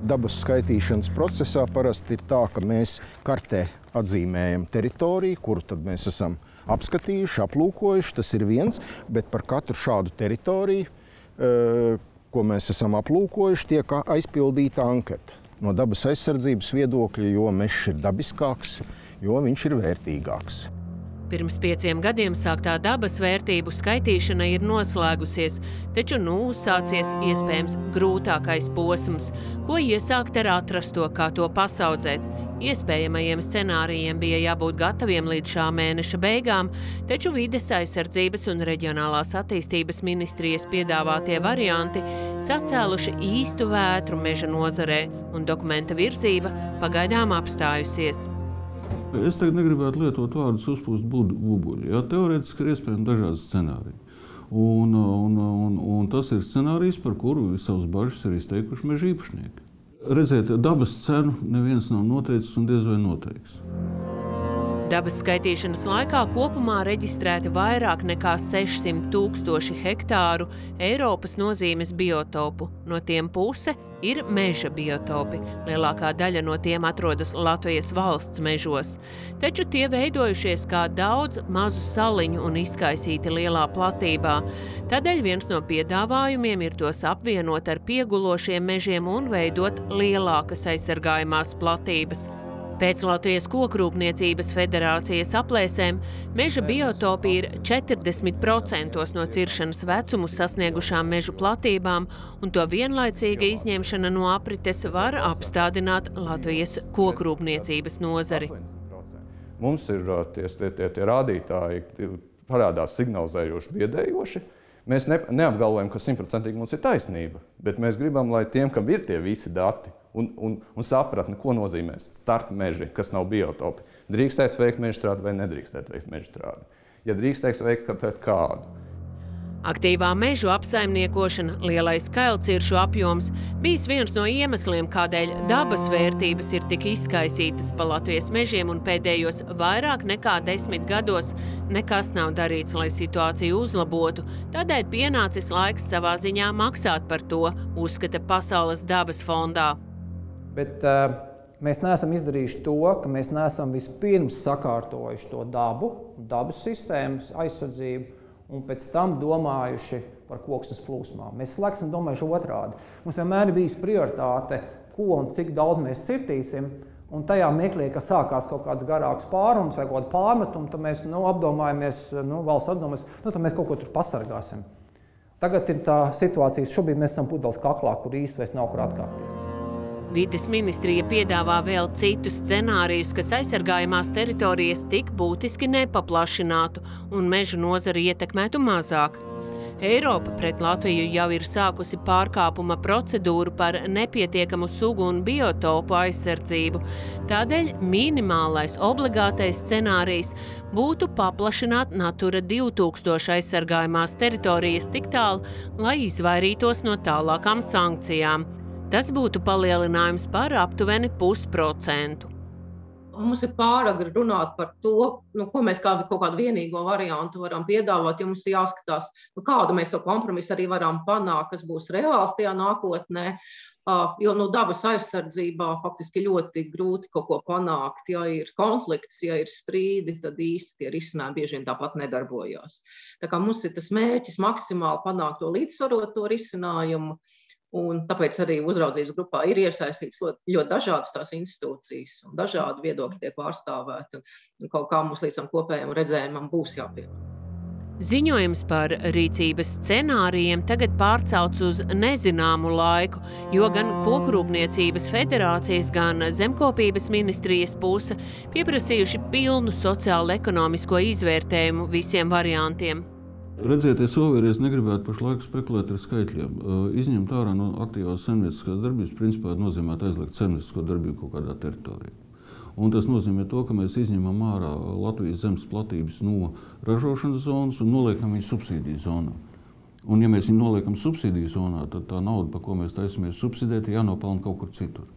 Dabas skaitīšanas procesā parasti ir tā, ka mēs kartē atzīmējam teritoriju, kuru tad mēs esam apskatījuši, aplūkojuši. Tas ir viens, bet par katru šādu teritoriju, ko mēs esam aplūkojuši, tiek aizpildīta anketa. No dabas aizsardzības viedokļa, jo mežs ir dabiskāks, jo viņš ir vērtīgāks. Pirms 5 gadiem sāktā dabas vērtību skaitīšana ir noslēgusies, taču uzsācies iespējams grūtākais posms, ko iesākt ar atrasto, kā to pasaudzēt. Iespējamajiem scenārijiem bija jābūt gataviem līdz šā mēneša beigām, taču Vides aizsardzības un reģionālās attīstības ministrijas piedāvātie varianti sacēluši īstu vētru meža nozarē, un dokumenta virzība pagaidām apstājusies. Es tagad negribētu lietot vārdus uzpūst bubuļi. Teorētiski ir iespējami dažādi scenāriji. Un tas ir scenārijs, par kuru savas bažas ir izteikuši meža īpašnieki. Redziet, dabas cenu neviens nav noteicis un diez vai noteiks. Dabas skaitīšanas laikā kopumā reģistrēti vairāk nekā 600 000 hektāru Eiropas nozīmes biotopu. No tiem puse ir meža biotopi. Lielākā daļa no tiem atrodas Latvijas valsts mežos. Taču tie veidojušies kā daudz mazu saliņu un izkaisīti lielā platībā. Tādēļ viens no piedāvājumiem ir tos apvienot ar piegulošiem mežiem un veidot lielākas aizsargājumās platības. Pēc Latvijas Kokrūpniecības federācijas aplēsēm meža biotopi ir 40% no ciršanas vecumu sasniegušām mežu platībām, un to vienlaicīga izņemšana no aprites var apstādināt Latvijas kokrūpniecības nozari. Mums ir tie rādītāji parādās signalizējoši, biedējoši. Mēs neapgalvojam, ka 100% mums ir taisnība, bet mēs gribam, lai tiem, kam ir tie visi dati, un sapratni, ko nozīmē starta meži, kas nav biotopi. Drīkstēs veikt mežstrādi vai nedrīkstēt veikt mežstrādi. Ja drīkstēs veikt, tad kādu? Aktīvā mežu apsaimniekošana, lielais kailciršu apjoms bijis viens no iemesliem, kādēļ dabas vērtības ir tik izkaisītas pa Latvijas mežiem, un pēdējos vairāk nekā 10 gados nekas nav darīts, lai situāciju uzlabotu. Tādēļ pienācis laiks savā ziņā maksāt par to, uzskata Pasaules dabas fondā. Bet mēs neesam izdarījuši to, ka mēs neesam vispirms sakārtojuši to dabas sistēmas aizsardzību, un pēc tam domājuši par koksnes plūsmām. Mēs esam domājuši otrādi. Mums vienmēr ir bijis prioritāte, ko un cik daudz mēs cirtīsim, un tajā meklē, ka sākās kaut kāds garāks pārunas vai kaut kāda pārmetuma, tad mēs apdomājamies, valsts apdomājas, tad mēs kaut ko tur pasargāsim. Tagad ir tā situācija, šobrīd mēs esam pudeles kaklā, kur īsti vairs nav kur atkāpties. Vides ministrija piedāvā vēl citus scenārijus, kas aizsargājamās teritorijas tik būtiski nepaplašinātu un mežu nozari ietekmētu mazāk. Eiropa pret Latviju jau ir sākusi pārkāpuma procedūru par nepietiekamu sugu un biotopu aizsardzību. Tādēļ minimālais obligātais scenārijs būtu paplašināt Natura 2000 aizsargājamās teritorijas tik tālu, lai izvairītos no tālākām sankcijām. Tas būtu palielinājums par aptuveni 0,5%. Mums ir pāragri runāt par to, ko mēs kā kaut kādu vienīgo variantu varam piedāvāt, jo mums ir jāskatās, kādu mēs to kompromisu arī varam panākt, kas būs reāls tajā nākotnē. Jo dabas aizsardzībā faktiski ļoti grūti kaut ko panākt. Ja ir konflikts, ja ir strīdi, tad īsti tie risinājumi bieži vien tāpat nedarbojās. Tā kā mums ir tas mērķis maksimāli panākt to līdzsvaroto risinājumu. Un tāpēc arī uzraudzības grupā ir iesaistīts ļoti dažādas tās institūcijas, un dažādi viedokļi tiek pārstāvēti, un kaut kā mums līdz tam kopējam redzējumam būs jāpieliek. Ziņojums par rīcības scenārijiem tagad pārcelts uz nezināmu laiku, jo gan Kokrūpniecības federācijas, gan Zemkopības ministrijas puse pieprasījuši pilnu sociālo-ekonomisko izvērtējumu visiem variantiem. Redziet, es vēlreiz negribētu pašlaik spekulēt ar skaitļiem. Izņemt ārā no aktīvās saimnieciskās darbības principā nozīmē aizliegt saimniecisko darbību kaut kādā teritorijā. Un tas nozīmē to, ka mēs izņemam ārā Latvijas zemes platības no ražošanas zonas un noliekam viņu subsīdiju zonā. Un ja mēs viņu noliekam subsīdiju zonā, tad tā nauda, par ko mēs taisamies subsidēt, jānopelna kaut kur citur.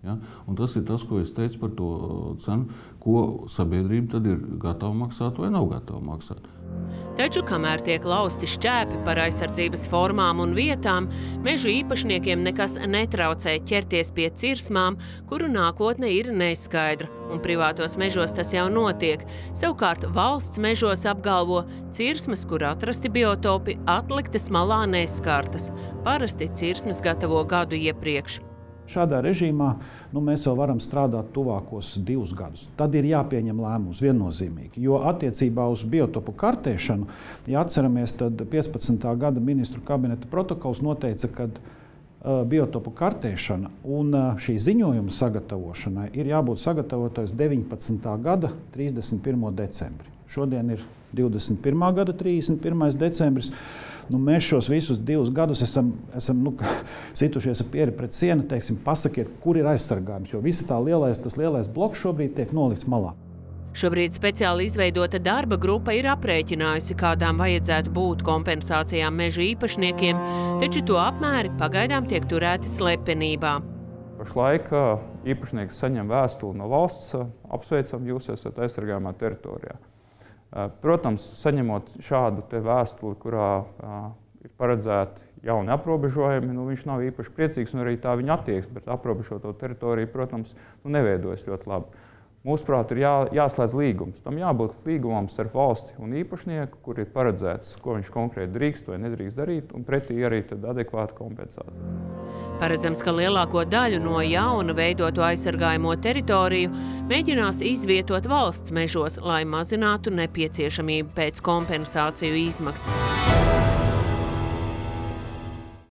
Ja? Un tas ir tas, ko es teicu par to cenu, ko sabiedrība tad ir gatava maksāt vai nav gatava maksāt. Taču, kamēr tiek lausti šķēpi par aizsardzības formām un vietām, mežu īpašniekiem nekas netraucē ķerties pie cirsmām, kuru nākotne ir neskaidra, un privātos mežos tas jau notiek. Savukārt valsts mežos apgalvo, cirsmas, kur atrasti biotopi, atliktas malā neskartas. Parasti cirsmas gatavo gadu iepriekš. Šādā režīmā mēs jau varam strādāt tuvākos 2 gadus. Tad ir jāpieņem lēmums viennozīmīgi, jo attiecībā uz biotopu kartēšanu, ja atceramies, tad 15. gada ministru kabineta protokols noteica, ka biotopu kartēšana un šī ziņojuma sagatavošanai ir jābūt sagatavotais 19. gada 31. decembri. Šodien ir 21. gada 31. decembris. Mēs šos visus 2 gadus esam situšies ar pieri pret sienu, pasakiet, kur ir aizsargājums, jo visa tas lielais bloks šobrīd tiek nolikts malā. Šobrīd speciāli izveidota darba grupa ir aprēķinājusi, kādām vajadzētu būt kompensācijām mežu īpašniekiem, taču to apmēri pagaidām tiek turēti slepenībā. Pašlaik īpašnieks saņem vēstuli no valsts, apsveicam, jūs esat aizsargājumā teritorijā. Protams, saņemot šādu vēstuli, kurā ir paredzēti jauni aprobežojumi, viņš nav īpaši priecīgs, un arī tā viņa attieksme pret aprobežoto teritoriju, protams, neveidojas ļoti labi. Mūsuprāt, ir jāslēdz līgums. Tam jābūt līgumam starp valsti un īpašnieku, kur ir paredzēts, ko viņš konkrēti drīkst vai nedrīkst darīt, un pretī arī tad adekvāta kompensācija. Paredzams, ka lielāko daļu no jauna veidoto aizsargājamo teritoriju mēģinās izvietot valsts mežos, lai mazinātu nepieciešamību pēc kompensāciju izmaksas.